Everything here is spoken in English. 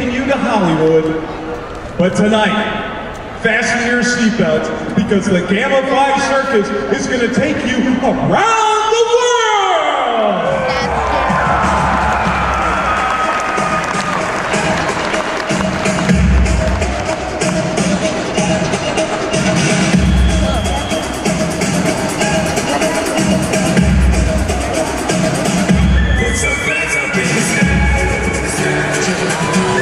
taking you to Hollywood. But tonight, fasten your seatbelts because the Gamma Phi Circus is going to take you around the world! Put your hands up in the sky.